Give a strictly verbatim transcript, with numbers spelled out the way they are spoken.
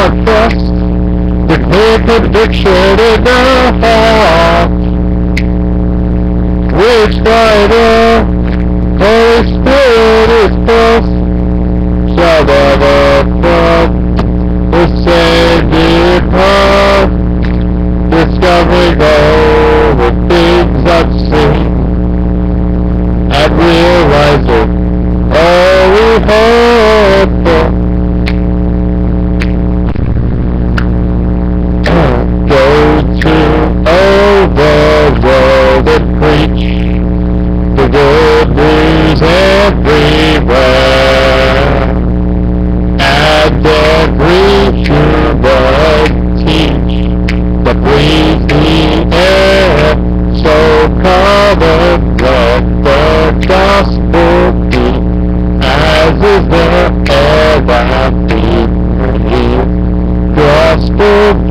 trust, declare conviction in the heart, which by the Holy Spirit is close, shall never come. The same depart, discovering all the things unseen, and realizing all we hope for. Go to all the world and preach the good news everywhere, and every human teach that breathes the air. So come and let the gospel be, as is the air that we breathe. Gospel